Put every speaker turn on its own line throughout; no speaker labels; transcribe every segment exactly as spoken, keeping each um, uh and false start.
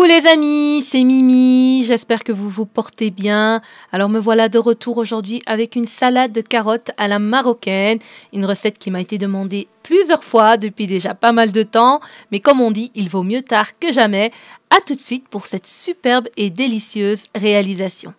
Coucou les amis, c'est Mimi, j'espère que vous vous portez bien. Alors me voilà de retour aujourd'hui avec une salade de carottes à la marocaine, une recette qui m'a été demandée plusieurs fois depuis déjà pas mal de temps, mais comme on dit, il vaut mieux tard que jamais. À tout de suite pour cette superbe et délicieuse réalisation.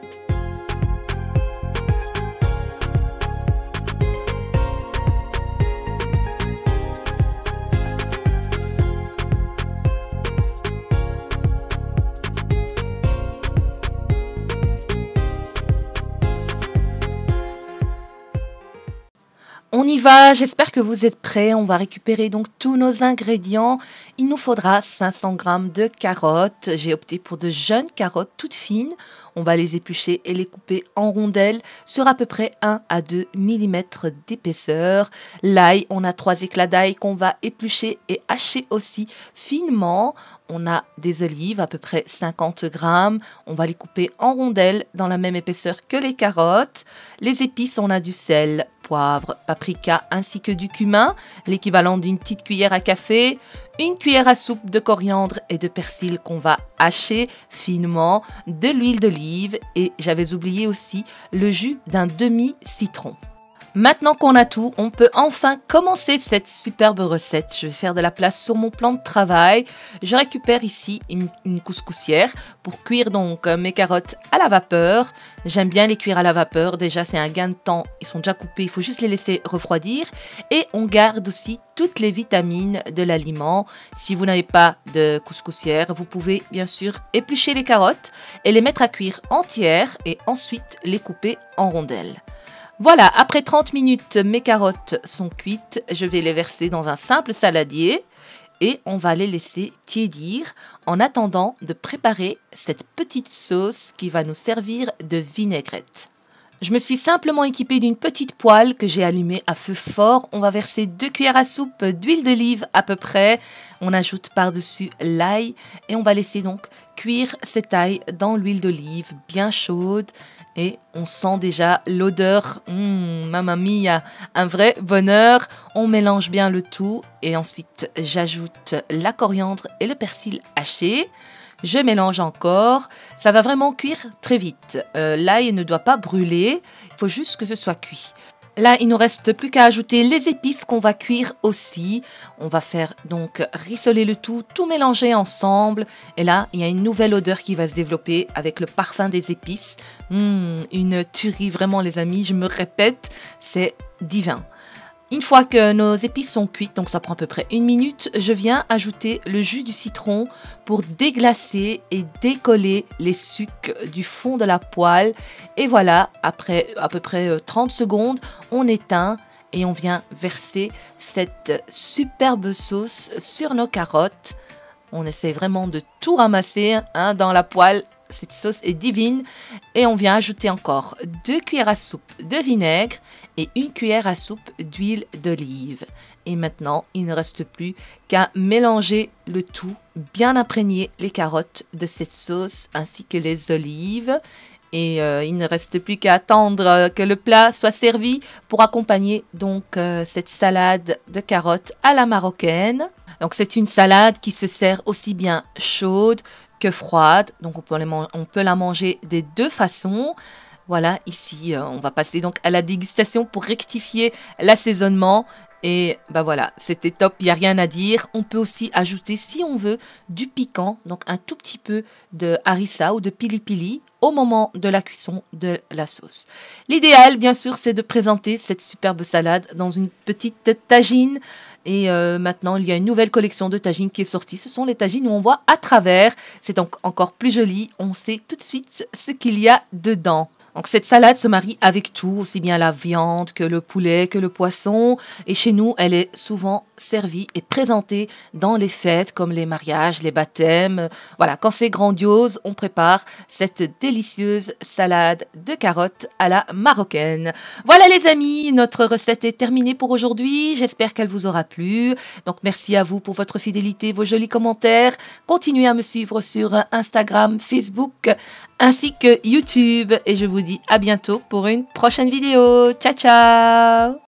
On y va, j'espère que vous êtes prêts. On va récupérer donc tous nos ingrédients. Il nous faudra cinq cents grammes de carottes. J'ai opté pour de jeunes carottes toutes fines. On va les éplucher et les couper en rondelles sur à peu près un à deux millimètres d'épaisseur. L'ail, on a trois éclats d'ail qu'on va éplucher et hacher aussi finement. On a des olives, à peu près cinquante grammes. On va les couper en rondelles dans la même épaisseur que les carottes. Les épices, on a du sel, poivre, paprika ainsi que du cumin, l'équivalent d'une petite cuillère à café, une cuillère à soupe de coriandre et de persil qu'on va hacher finement, de l'huile d'olive et j'avais oublié aussi le jus d'un demi-citron. Maintenant qu'on a tout, on peut enfin commencer cette superbe recette. Je vais faire de la place sur mon plan de travail. Je récupère ici une, une couscoussière pour cuire donc mes carottes à la vapeur. J'aime bien les cuire à la vapeur. Déjà, c'est un gain de temps. Ils sont déjà coupés. Il faut juste les laisser refroidir. Et on garde aussi toutes les vitamines de l'aliment. Si vous n'avez pas de couscoussière, vous pouvez bien sûr éplucher les carottes et les mettre à cuire entières et ensuite les couper en rondelles. Voilà, après trente minutes, mes carottes sont cuites. Je vais les verser dans un simple saladier et on va les laisser tiédir en attendant de préparer cette petite sauce qui va nous servir de vinaigrette. Je me suis simplement équipée d'une petite poêle que j'ai allumée à feu fort. On va verser deux cuillères à soupe d'huile d'olive à peu près. On ajoute par-dessus l'ail et on va laisser donc cuire cet ail dans l'huile d'olive bien chaude. Et on sent déjà l'odeur, mmh, mamma mia, un vrai bonheur. On mélange bien le tout et ensuite j'ajoute la coriandre et le persil haché. Je mélange encore. Ça va vraiment cuire très vite. Euh, l'ail ne doit pas brûler. Il faut juste que ce soit cuit. Là, il ne nous reste plus qu'à ajouter les épices qu'on va cuire aussi. On va faire donc rissoler le tout, tout mélanger ensemble. Et là, il y a une nouvelle odeur qui va se développer avec le parfum des épices. Mmh, une tuerie vraiment les amis, je me répète, c'est divin. Une fois que nos épices sont cuites, donc ça prend à peu près une minute, je viens ajouter le jus du citron pour déglacer et décoller les sucs du fond de la poêle. Et voilà, après à peu près trente secondes, on éteint et on vient verser cette superbe sauce sur nos carottes. On essaie vraiment de tout ramasser hein, dans la poêle. Cette sauce est divine et on vient ajouter encore deux cuillères à soupe de vinaigre et une cuillère à soupe d'huile d'olive. Et maintenant, il ne reste plus qu'à mélanger le tout, bien imprégner les carottes de cette sauce ainsi que les olives. Et euh, il ne reste plus qu'à attendre que le plat soit servi pour accompagner donc euh, cette salade de carottes à la marocaine. Donc c'est une salade qui se sert aussi bien chaude que froide, donc on peut, les on peut la manger des deux façons. Voilà, ici, euh, on va passer donc à la dégustation pour rectifier l'assaisonnement. Et bah voilà, c'était top, il n'y a rien à dire. On peut aussi ajouter, si on veut, du piquant, donc un tout petit peu de harissa ou de pili pili au moment de la cuisson de la sauce. L'idéal, bien sûr, c'est de présenter cette superbe salade dans une petite tagine. Et euh, maintenant, il y a une nouvelle collection de tagines qui est sortie. Ce sont les tagines où on voit à travers. C'est donc encore plus joli. On sait tout de suite ce qu'il y a dedans. Donc cette salade se marie avec tout, aussi bien la viande que le poulet, que le poisson. Et chez nous, elle est souvent servie et présentée dans les fêtes comme les mariages, les baptêmes. Voilà, quand c'est grandiose, on prépare cette délicieuse salade de carottes à la marocaine. Voilà les amis, notre recette est terminée pour aujourd'hui. J'espère qu'elle vous aura plu. Donc merci à vous pour votre fidélité, vos jolis commentaires. Continuez à me suivre sur Instagram, Facebook ainsi que YouTube. Et je vous dis à bientôt pour une prochaine vidéo. Ciao, ciao!